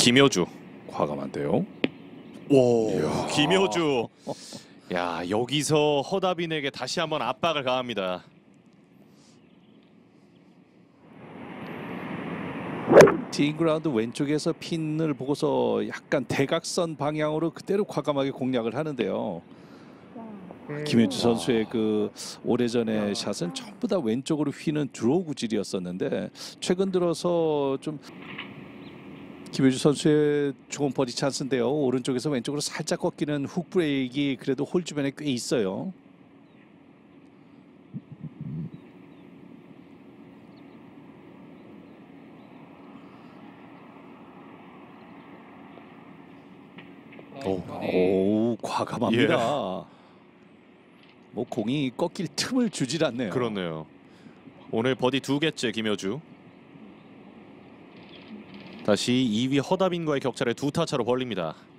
김효주. 과감한데요. 오, 김효주. 야, 여기서 허다빈에게 다시 한번 압박을 가합니다. 티그라운드 왼쪽에서 핀을 보고서 약간 대각선 방향으로 그대로 과감하게 공략을 하는데요. 김효주 선수의 그 오래전의 샷은 전부 다 왼쪽으로 휘는 드로우 구질이었었는데 최근 들어서 좀 김효주 선수의 좋은 버디 찬스인데요. 오른쪽에서 왼쪽으로 살짝 꺾이는 훅 브레이크가 그래도 홀 주변에 꽤 있어요. 오, 과감합니다. 뭐 공이 꺾일 틈을 주질 않네요. 그렇네요. 오늘 버디 2개째 김효주. 다시 2위 허다빈과의 격차를 2타 차로 벌립니다.